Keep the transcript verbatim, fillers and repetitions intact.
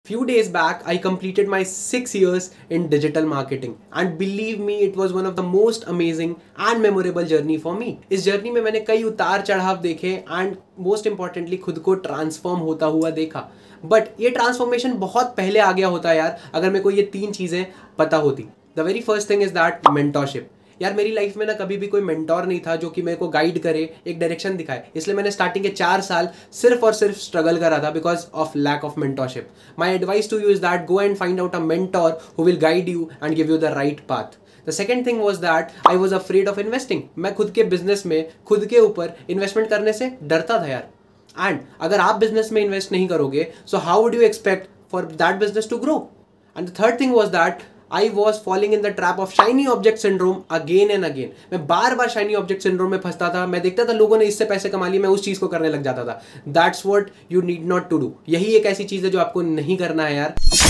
Few days back, I completed my six years in digital marketing, and believe me, it was one of the most amazing and memorable journey for me. इस journey में मैंने कई उतार चढ़ाव देखे and most importantly खुद को transform होता हुआ देखा. बट ये ट्रांसफॉर्मेशन बहुत पहले आ गया होता यार, अगर मेरे को ये तीन चीज़ें पता होती. The very first thing is that mentorship. यार मेरी लाइफ में ना कभी भी कोई मेंटोर नहीं था जो कि मेरे को गाइड करे, एक डायरेक्शन दिखाए. इसलिए मैंने स्टार्टिंग के चार साल सिर्फ और सिर्फ स्ट्रगल करा था because of lack of mentorship. My advice to you is that go and find out a mentor who will guide you and give you the right path. The second thing was that I was afraid of investing. मैं खुद के business में खुद के ऊपर investment करने से डरता था यार. एंड अगर आप बिजनेस में इन्वेस्ट नहीं करोगे so how would you expect for that business to grow. And the third thing was that I was falling in the trap of shiny object syndrome again and again. मैं बार बार shiny object syndrome में फंसता था. मैं देखता था लोगों ने इससे पैसे कमा लिए, मैं उस चीज़ को करने लग जाता था. That's what you need not to do. यही एक ऐसी चीज़ है जो आपको नहीं करना है यार.